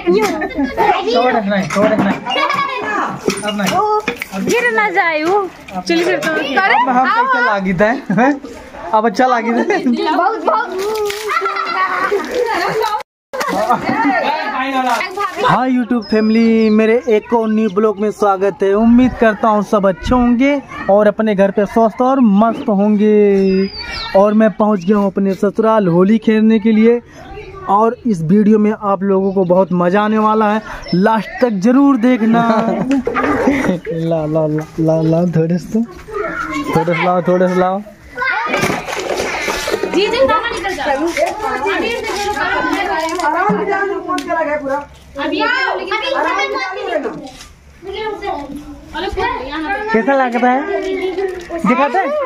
गिर ना जाए वो। चल फिर तो हम कैसे लागी था अब अच्छा लागी था। हाँ यूट्यूब फैमिली, मेरे एक और न्यू ब्लॉग में स्वागत है। उम्मीद करता हूँ सब अच्छे होंगे और अपने घर पे स्वस्थ और मस्त होंगे। और मैं पहुँच गया हूँ अपने ससुराल होली खेलने के लिए। और इस वीडियो में आप लोगों को बहुत मजा आने वाला है, लास्ट तक जरूर देखना। ला ला ला ला ला थोड़े से लाओ, थोड़े से लाओ। कैसा लगता है दिखाते हैं?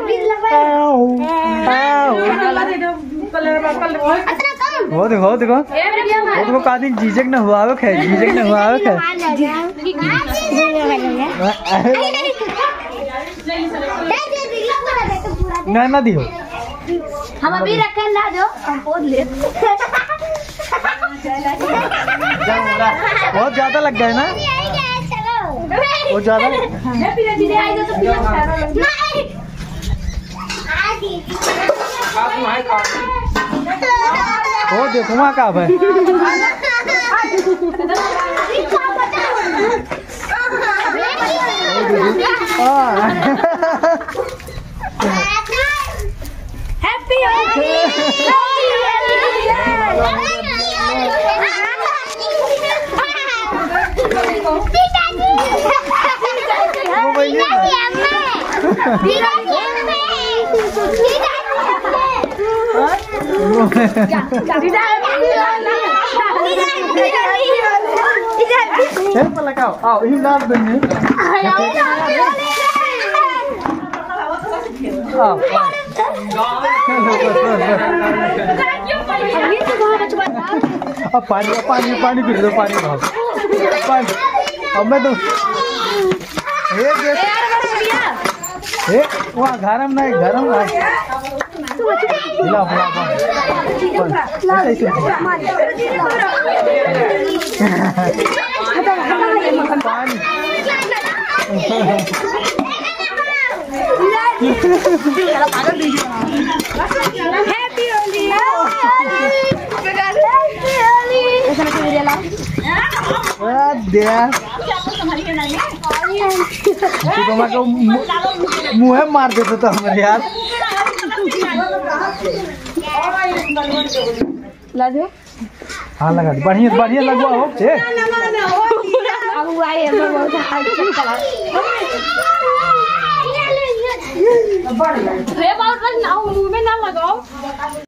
वो देखो देखो वो देखो कादी झिझक न हुआ है, झिझक न हुआ है। ना ना दियो हम अभी रखा ला दो, हम पोद ले। बहुत ज्यादा लग गए ना, बहुत ज्यादा। वो देखो वहाँ का है। हैप्पी होली। लगाओ आओ इन डाल देंगे। अब पानी पानी पानी पी लो, पानी भाव पानी। अब मैं तो वहाँ गरम नहीं, गरम नहीं। हैप्पी होली। मुँह मार देते तो हमारे यार। हाँ लगा दी, बढ़िया बढ़िया लगवा हो। बहुत ना मुँह में ना लगाओ।